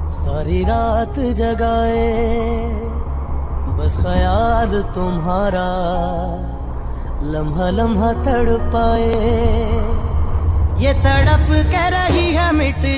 सारी रात जगाए बस ख्याल तुम्हारा, लम्हा लम्हा तड़पाए। ये तड़प के रही है मिट